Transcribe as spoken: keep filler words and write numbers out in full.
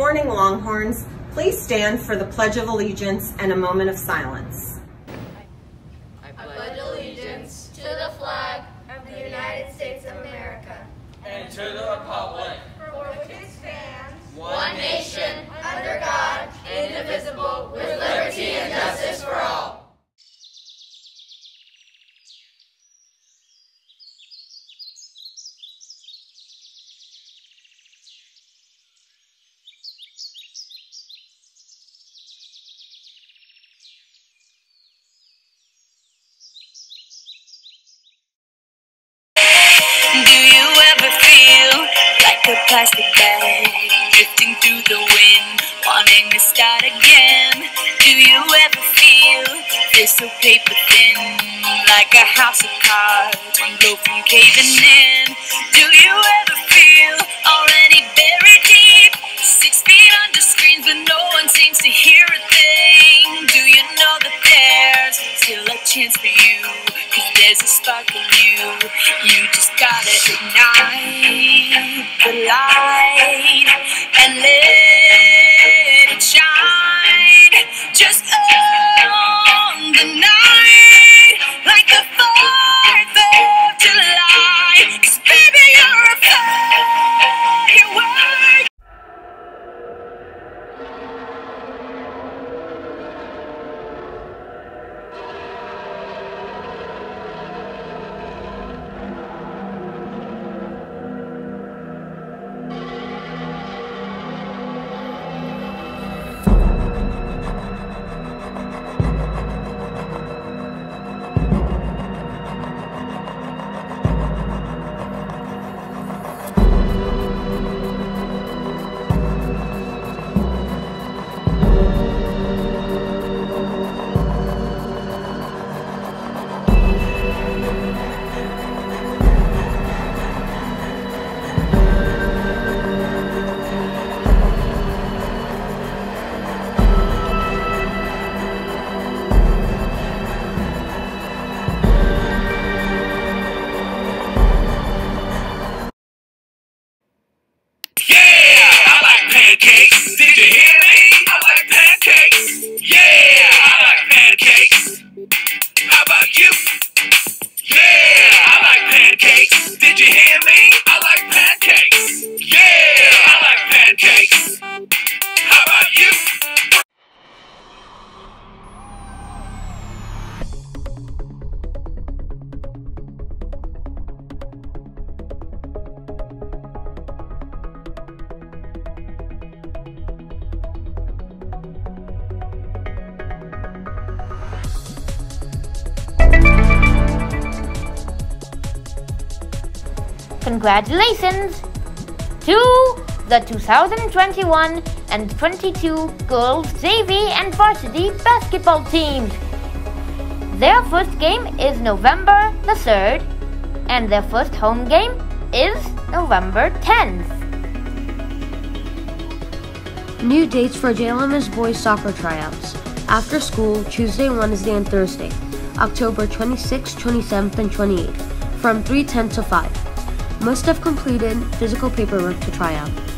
morning, Longhorns. Please stand for the Pledge of Allegiance and a moment of silence. I pledge allegiance to the flag of the United States of America and to the republic for which it stands, one nation, under God, indivisible, with liberty and justice for all. Do you ever feel like a plastic bag drifting through the wind, wanting to start again? Do you ever feel this so paper thin, like a house of cards, one blow from caving in? Do you ever feel already buried deep, six feet under screens but no one seems to hear a thing? Do you know that there's still a chance for you, 'cause there's a spark in you? You just gotta ignite the light and let it shine. Just own the night like the fourth of July, 'cause baby you're a firework. pancakes. Did you hear me? I like pancakes. Yeah, I like pancakes. How about you? Yeah, I like pancakes. Did you hear me? I like pancakes. Yeah, I like pancakes. How about you? Congratulations to the two thousand twenty-one and twenty-two girls J V and varsity basketball teams. Their first game is November the third and their first home game is November tenth. New dates for J L M S boys soccer tryouts. After school, Tuesday, Wednesday, and Thursday, October twenty-sixth, twenty-seventh, and twenty-eighth, from three ten to five. Must have completed physical paperwork to try out.